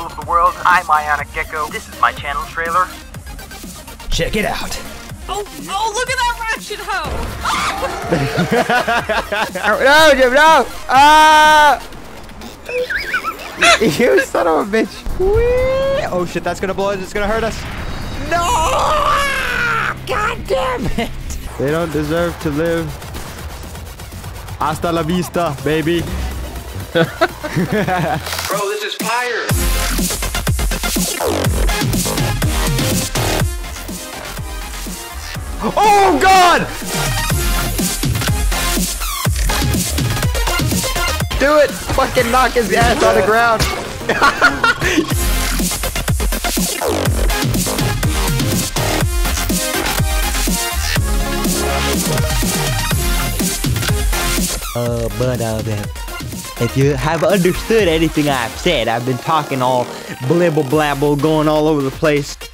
people of the world. I'm IonicGecko. This is my channel trailer. Check it out. Oh, look at that ratchet hoe! No, Jim, no! You son of a bitch. Whee! Oh shit, that's gonna blow us. It's gonna hurt us. No! God damn it! They don't deserve to live. Hasta la vista, baby. Bro, this is fire. Oh God! Do it! Fucking knock his ass on the ground. If you have understood anything I've said, I've been talking all blibble blabble, going all over the place.